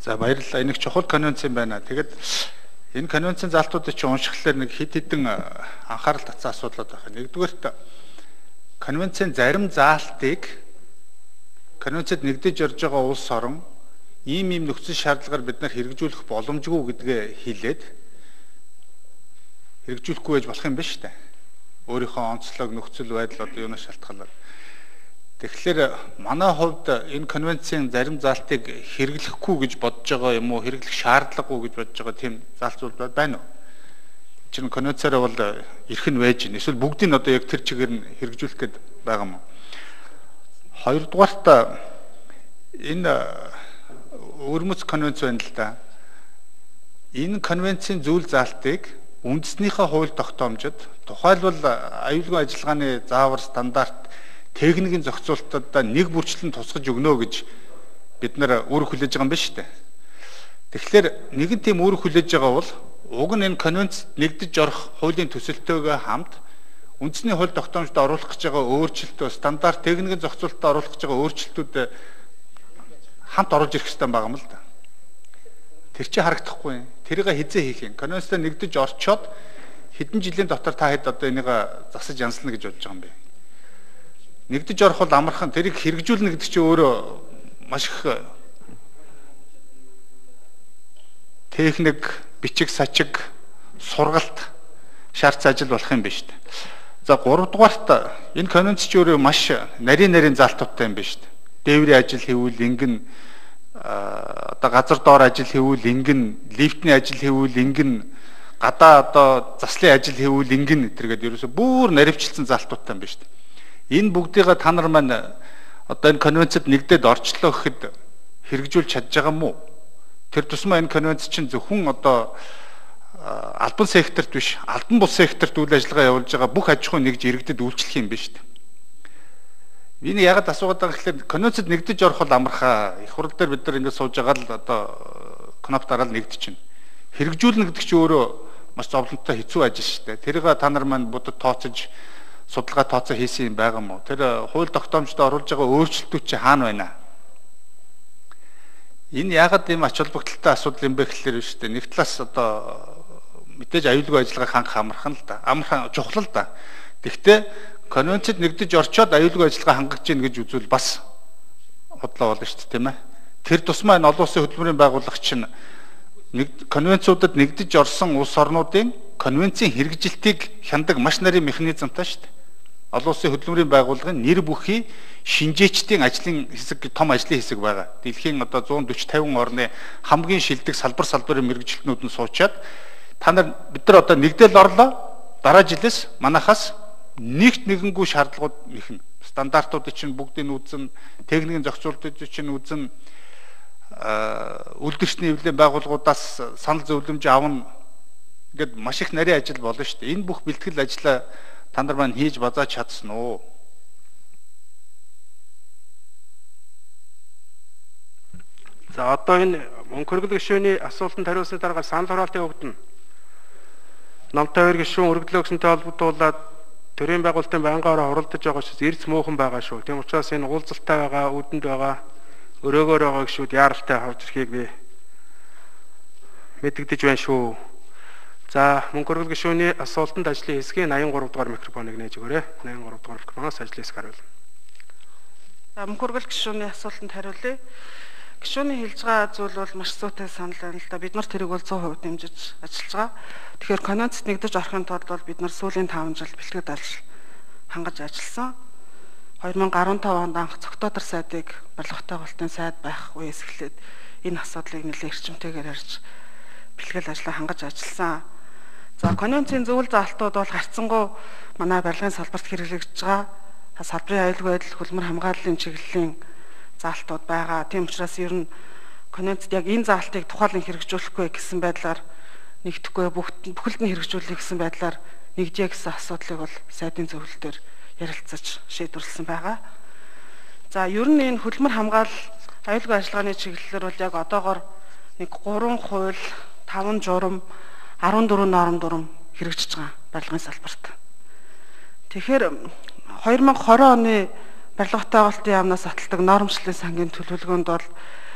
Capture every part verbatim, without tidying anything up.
За баярлалаа. Энэ их чухал конвенц юм байна. Тэгэд энэ конвенцийн залтуудыг чи уншихлаар нэг хэд хэдэн анхаарал татсан асуудлууд байна. Нэгдүгээрт конвенцийн зарим заалтыг конвенцэд нэгдэж орж байгаа улс орон ийм ийм нөхцөл шаардлагаар бид нар хэрэгжүүлэх боломжгүй гэдгээ хэлээд хэрэгжүүлэхгүй байж болох юм биш үү? Өөрийнхөө онцлог нөхцөл байдал одоо юунаас шалтгаалаад. Тэгэхээр манай хувьд энэ конвенцийн зарим заалтыг хэрэглэхгүй гэж бодож байгаа юм уу, хэрэглэх шаардлагагүй гэж бодож байгаа тийм заалт зүйл байна уу? Чин конвенцаараа бол эрхэн байж гин. Эсвэл бүгдийг нь одоо яг тэр чигээр нь хэрэгжүүлэх гээд байгаа юм уу? Хоёрдугаарт энэ өрмөц конвенц байна л да. Энэ конвенцийн зүйл заалтыг үндэснийхээ хууль тогтоомжид тухайлбал аюулгүй ажиллагааны заавар стандарт техникийн зохицуулалтад нэг бүрчлэн тусгаж өгнө гэж бид нар үүрэг хүлээж байгаа юм байна шүү дээ. Тэгэхээр нэгэн тийм үүрэг хүлээж байгаа бол уг нь энэ конвенцэд нэгдэж орох хуулийн төсөлтөөгөө хамт үндэсний хууль тогтоомжид оруулах гэж байгаа өөрчлөлтөө стандарт техникийн зохицуулалтад оруулах гэж байгаа өөрчлөлтүүд хамт оруулж ирэх хэрэгтэй байгаа юм л да. Тэр чинь харагдахгүй. Тэрийг хизээ хийх юм. Конвенцэд нэгдэж орчоод хэдэн жилийн дотор та хэд одоо энийг засаж янзлна гэж бодож байгаа юм бэ? Нэгдэж орох бол амархан, тэрийг хэрэгжүүлнэ гэдэг чинь өөрөө маш их техник, бичиг, сачиг, сургалт шаарц ажил болох юм байна шүү дээ. За гуравдугаарт энэ конвенц чинь өөрөө маш нарийн нарийн залтуудтай юм байна шүү дээ. Дээврийн ажил хийвэл ингэн одоо газар доор ажил хийвэл ингэн, лифтний ажил хийвэл ингэн, гадаа одоо заслын ажил хийвэл ингэн гэтэргээд ерөөсө бүр наривчлсан залтуудтай юм байна шүү дээ. Энэ бүгдийг та нар маань одоо энэ конвенцэд нэгдээд орчлоо гэхэд хэрэгжүүлж чадж байгаа юм уу? Тэр тусмаа энэ конвенц чинь зөвхөн одоо албан секторт биш, албан бус секторт үйл ажиллагаа явуулж байгаа бүх аж ахуйн нэгж иргэдэд үйлчлэх юм байна шүү дээ. Энэ ягаад асуугаад байгаа гэхээр конвенцэд нэгдэж орох бол амархаа. Их хурл дээр бид нар ингэ сууж байгаа л одоо кнопт дараал нэгдчихнэ. Хэрэгжүүлнэ гэдэг чинь өөрөө маш зовлонтой хэцүү ажил шүү дээ. Тэрийг та нар маань будад тооцож судалгаа тооцоо хийсэн юм байгаа мó. Тэр хууль тогтоомжид оруулж байгаа өөрчлөлтүүд чи хаана байна? Энэ яагаад ийм ач холбогдолтой асуудал юм бэ гэхэлэр биш үү? Нэг талаас одоо мэдээж аюулгүй ажиллагааг хангах амархан л да. Амархан чухал л да. Гэхдээ конвенцэд нэгдэж орчоод аюулгүй ажиллагаа хангаж гин гэж үзвэл бас бодлоо болно шүү дээ, тийм ээ. Тэр тусмаа энэ олон улсын хөтөлбөрийн байгууллага чинь нэг конвенцуудад нэгдэж орсон улс орнуудын конвенцийн хэрэгжилтийг хяндаг маш нарийн механизмтай шүү дээ. Олон улсын хөтөлбөрийн байгууллагын нэр бүхий шинжээчдийн ажлын хэсэг, том ажлын хэсэг байгаа. Дэлхийн одоо one forty fifty орны хамгийн шилдэг салбар салбарын мэргэжилтнүүд нь суучаад та нар бид нар одоо нэгдэл орлоо, дараа жилээс манахаас нэгт нэгэнгүй шаардлагууд нэхнэ. Стандартуудыг чинь бүгдийг нь үзэн, техникийн зохицуулалтыг чинь үзэн, үйлдвэрчний хэвлэлийн байгууллагуудаас санал зөвлөмж авна гэд маш их нарийн ажил болно шүү дээ. Энэ бүх бэлтгэл ажлаа та нар маань хийж базааж чадсан уу? За одоо энэ мөнгө хөргөл гишүүний асуултанд хариулсны дараа санал хураалтын өгдөн. Намтай хоёр гишүүн өргөдлөө гэсэнтэй холбогдуулаад төрийн байгуулалтын байнгаараа хуралдаж байгаа учраас эрс муухан байгаа шүү. Тийм учраас энэ уулзалтай байгаа, үүдэнд байгаа, өрөөгөр байгаа гишүүд яаралтай хавж ирэхийг би мэдэгдэж байна шүү. За мөнгө хөргөл гишүүний асуултанд ажлын хэсгийн eighty-three дугаар микрофоныг нээж өгөөрэй. eighty-three дугаар микрофоноос ажлын хэсэг хариулна. За мөнгө хөргөл гишүүний асуултанд хариулъя. Гишүүний хэлж байгаа зүйл бол маш зүйтэй санал байна л да. Бид нар тэрийг бол one hundred percent дэмжиж ажиллаж байгаа. Тэгэхээр конвенцэд нэгдэж орохын тулд бол бид нар сүүлийн five жил бэлтгэл ажил хангаж ажилласан. two thousand five онд анх цогтодор сайдыг барилгатай галтын сайд байх үеэс эхлээд энэ асуудлыг нэлээд эрчимтэйгээр ярьж бэлтгэл ажлаа хангаж ажилласан. За конвенцийн зөвлөл заалтууд бол харьцангуй манай барилгын салбарт хэрэглэгдэж байгаа. Салбарын аюулгүй байдал, хөлмөр хамгааллын чиглэлийн заалтууд байгаа. Тийм учраас ер нь конвенцэд яг энэ заалтыг тухайлан хэрэгжүүлэхгүй гэсэн байдлаар нэгдэхгүй бүхэлд нь хэрэгжүүлэх гэсэн байдлаар нэгжээ гэсэн асуудлыг бол сайдын зөвлөл дээр ярилцаж шийдвэрлэсэн байгаа. За ер нь энэ хөлмөр хамгаалал аюулгүй ажиллагааны чиглэлээр бол яг одоогоор нэг three хууль, five журам, fourteen ном дүрм хэрэгжиж байгаа барилгын салбарт. Тэгэхээр twenty twenty оны барилгатай галтын яамнаас аталдаг нормчлалын сангийн төлөвлөгөөнд бол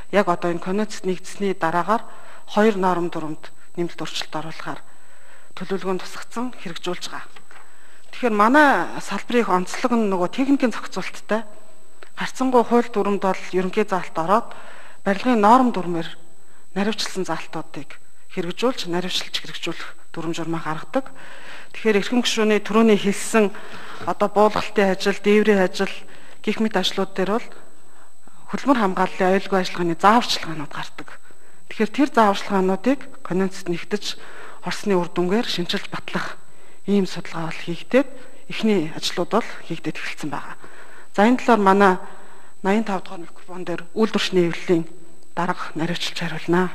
яг одоо энэ конвенцэд нэгдсэний дараагаар хоёр норм дүрмд нэмэлт өөрчлөлт оруулахаар төлөвлөгөөнд тусгацсан хэрэгжүүлж байгаа. Тэгэхээр манай салбарын онцлог нь нөгөө техникийн зохицуулттай гарцсангуй хууль дүрмд бол ерөнхий заалт ороод барилгын норм дүрмээр наривчлсан заалтуудыг хэрэгжүүлж, наривчилж хэрэгжүүлэх дүрм журмаа гаргадаг. Тэгэхээр эрхэм гишүүний түрүүний хэлсэн одоо буулгалтын ажил, дээврийн ажил, гэх мэт ажлууд дээр бол хөдөлмөр хамгааллын аюулгүй ажиллагааны зааварчилгаанууд гардаг. Тэгэхээр тэр зааварчилгаануудыг конвенцэд нэгдэж орсны үр дүнгээр шинжилж батлах ийм судалгаа бол хийгдээд эхний ажлууд бол хийгдээд эхэлсэн байгаа. За энэ талаар манай найман тав дахь микрофон дээр үйлдвэрчний эвлэлийн дарга наривчилж хариулнаа.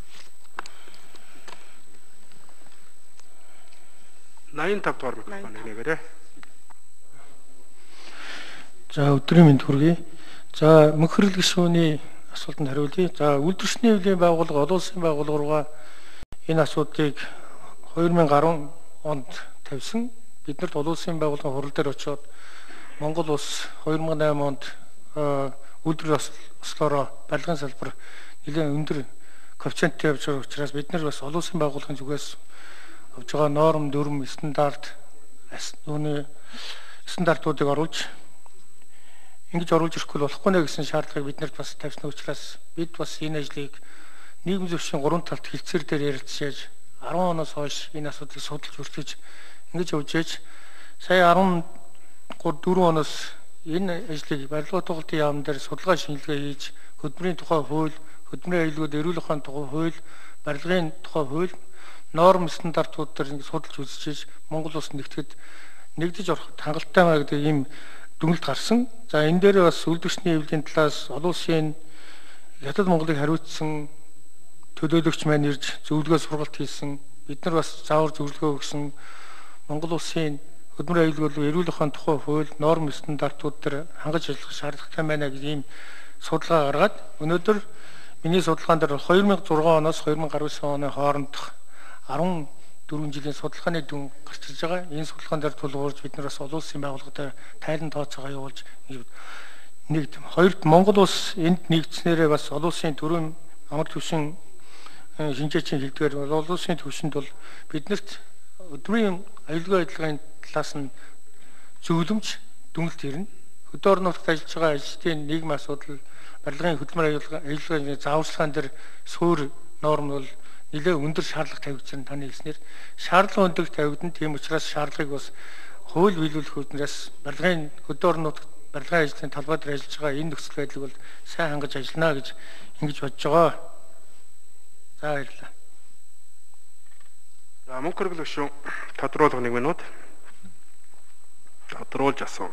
найман тав дахь микрофоныг нэгээрэй. За өдрийн мэнд хүргэе. За мөнх хэрэглэх гишүүний асуултанд хариулъя. За үйлдвэрчний эвлэлийн байгууллага олон улсын байгууллага руугаа энэ асуудлыг хоёр мянга гаруй онд тавьсан. Биднэрт олон улсын байгууллагын хурал дээр очиод Монгол улс хоёр мянга найман онд үйлдвэр ослороо барилгын салбар нэлээд өндөр коэффициенттэй явж байгаа учраас бид нар бас олон улсын байгууллагын зүгээс авж байгаа норм, дүрм, стандарт үүний стандартуудыг оруулж ингэж оруулж ирэхгүй болохгүй нэ гэсэн шаардлагыг биднэрт бас тавьсан учраас бид бас энэ ажлыг нийгэм зөвшийн гурван талт хилцээр дээр ярилцж арван оноос хойш энэ асуудлыг судалж үрчиж ингэж явж ээж сая арван дөрвөн оноос энэ ажлыг барилгын тоглолтын яам дээр судалгаа шинжилгээ хийж хөдөлмөрийн тухай хууль, хөдөлмөрийн аюулгүйд эрүүл ухааны тухай хууль, барилгын тухай хууль, норм стандартууд дээр ингэ судалж үзэж Монгол улс нэгтгэхэд нэгдэж ороход хангалттай маа гэдэг ийм дүгнэлт гарсан. За энэ дээр бас үйлдвэрчний эвлэлийн талаас олон улсын Хятад Монголыг хариуцсан төлөөлөгч маань ирж зөвлөгөө сургалт хийсэн. Бид нар бас заавар зөвлөгөө өгсөн. Монгол улсын хөдөлмөрийн аюулгүй эрүүл ухааны тухай хууль, норм стандартууд дээр хангаж ажиллах шаардлагатай байна гэж ийм судалгаа гаргаад өнөөдөр миний судалгаан дээр хоёр мянга зургаан оноос хоёр мянга гаруй оны хоорондох арван дөрвөн жилийн судалгааны дүн гарч ирж байгаа. Энэ судалгаан дээр тулгуурж бид нар бас олон улсын байгууллагатай тайлан тооцоогоо явуулж нэгд хоёрт Монгол улс энд нэгдснээрээ бас олон улсын төрийн амар түвшин шинжээчийн хэлдгээр олон улсын түвшинд бол биднэрт өдрийн аюулгүй ажиллагааны талаас нь зөвлөмж дүнэлт ирнэ. Хөдөө орон нутагт ажиллаж байгаа ажилтны нийгмийн асуудал, барилгын хөдөлмөр аюулгүй зааварчилгаан дээр суурь норм бол нэлээд өндөр шаардлага тавигдсан таны хэлснээр шаардлага өндөр тавигдан тийм учраас шаардлагыг бас хууль биелүүлэх үүднээс барилгын хөдөө орон нутагт барилгын ажлын талбай дээр ажиллаж байгаа энэ нөхцөл байдлыг бол сайн хангаж ажиллана гэж ингэж бодож байгаа. За баярлалаа. За мөнх хэрэглэх гишүүн тодруулах нэг минут. Тодруулж асуув.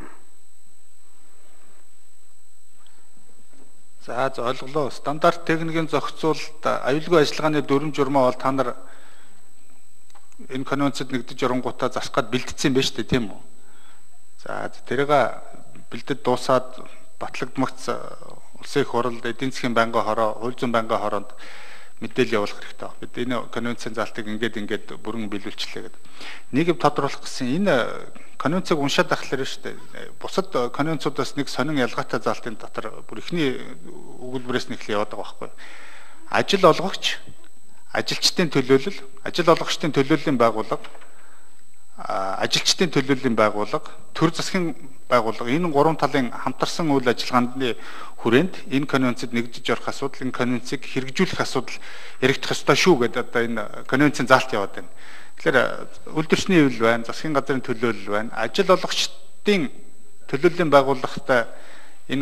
За за ойлголоо. Стандарт техникийн зохицуулалт аюулгүй ажиллагааны дүрм журмаа бол та нар энэ конвенцэд нэгдэж оронгуудаа засах гээд бэлдсэн байж тээ тийм үү? За тэрийг бэлдэж дуусаад батлагдмагц улсын их хурал, эдийн засгийн байнгын хороо, хууль зүйн байнгын хороонд мэдээлэл явуулах хэрэгтэй. Бид энэ конвенцийн залтыг ингээд ингээд бүрэн биелүүлчихлээ гэдэг. Нийгэм тодруулах гэсэн энэ конвенцийг уншаад ахлаар шүү дээ. Бусад конвенцуудаас нэг сонин ялгаатай залтын дотор бүр ихний өгүүлбэрээс нь эхлээ яваад байгаа байхгүй. Ажил олгогч, ажилчдын төлөөлөл, ажил олгогчдын төлөөллийн байгууллага, ажилчдын төлөөллийн байгууллага, төр засгийн байгууллага энэ гурван талын хамтарсан үйл ажиллагааны хүрээнд энэ конвенцэд нэгдэж орох асуудал, энэ конвенцийг хэрэгжүүлэх асуудал яригдах ёстой шүү гэдэг одоо энэ конвенцийн заалт яваад байна. Тэгэхээр үйлдвэрчний эвлэл байна, засгийн газрын төлөөлөл байна, ажил олгогчдын төлөөллийн байгууллагатай энэ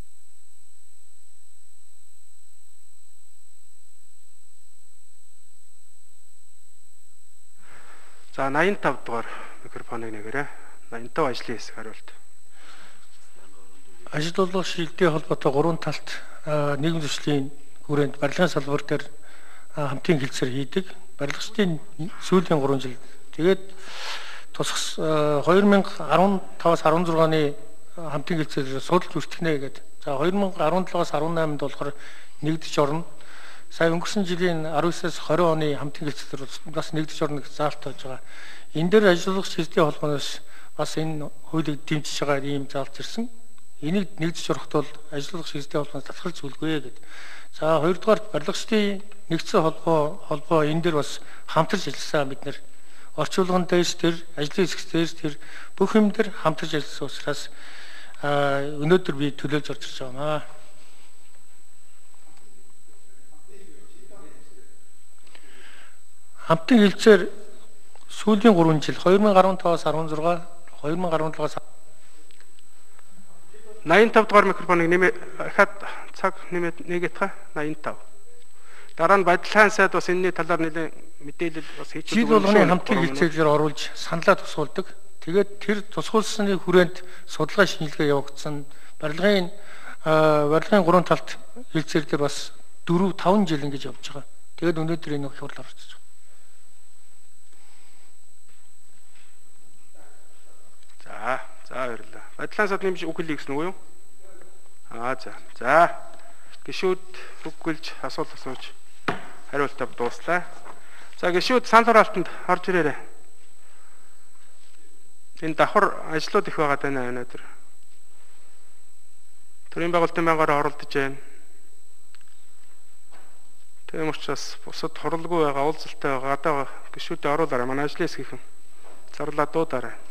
За найман тав дугаар микрофоныг нэгээрэй. найман тав ажлын хэсэг хариулт. Ажил олгох шилдэе холбоотой гурван талт нийгэм зөвшлийн хүрээнд барилгын салбар дээр хамтын хэлцээр хийдэг. Барилгачдын сүүлийн гурван жил тэгээд тусгас хоёр мянга арван таваас арван зургааны хамтын хэлцээр судалж үртгэнэ гэдэг. За хоёр мянга арван жилээс арван найманд болохоор нэгдэж орно. Сая өнгөрсөн жилийн арван девятээс двадцать оны хамтын хэлцээр бас нэгдэж орно гэж заалт тавьж байгаа. Энэ дээр ажил олгох шилдэе холбооноос бас энэ хуулийг дэмжиж байгаа ийм заалт ирсэн. Энийг нэгдэж ороход бол ажил олгох шилдэе холбооноос татгалж үлгүй гэдэг. За хоёрдугаар барилгачдын нэгдсэн холбоо холбоо энэ дээр бас хамтарч ажилласан бид нэр орчуулган дээрс тэр ажлын хэсэг дээрс тэр бүх юм дээр хамтарч ажилласан учраас өнөөдөр би төлөөлж орж ирж байгаа. Хамтын хилцээр сүүлийн гурван жил two thousand five-аас sixteen, two thousand seventeen-аас ninety-five дугаар микрофоныг нэмээ хат цаг нэмээд нэгэт ха ninety-five. Дараа нь Бадлаан сайд бас энэний талаар нэлээд мэдээлэл бас хийчихсэн. Жил болгоны хамтын хилцээлээр оруулж саналаа тусгуулдаг. Тэгээд тэр тусгуулсны хүрээнд судалгаа шинжилгээ явагдсан. Барилгын барилгын гурван талт хилцээр дээр бас four five жил ингэж явж байгаа. Тэгээд өнөөдөр энэ хурал орчихсон. За, за баярлалаа. Бадлаан сайд нэмж үг хэлье гэсэн үг юу? Аа за. За. Гишүүд үгүүлж асуулт асууж хариултаа дууслаа. За гишүүд санал хураалтанд орж ирээрэй. Энэ давхар ажлууд их байгаа даа өнөөдөр. Төрийн байгуулалтын байнгаараа оролдож байна. Тийм учраас бусад хуралгүй байгаа, уулзалтай байгаа одоо гишүүдэд оруулаарай. Манай ажлын хэсгийнхэн зарлаа дуудаарай.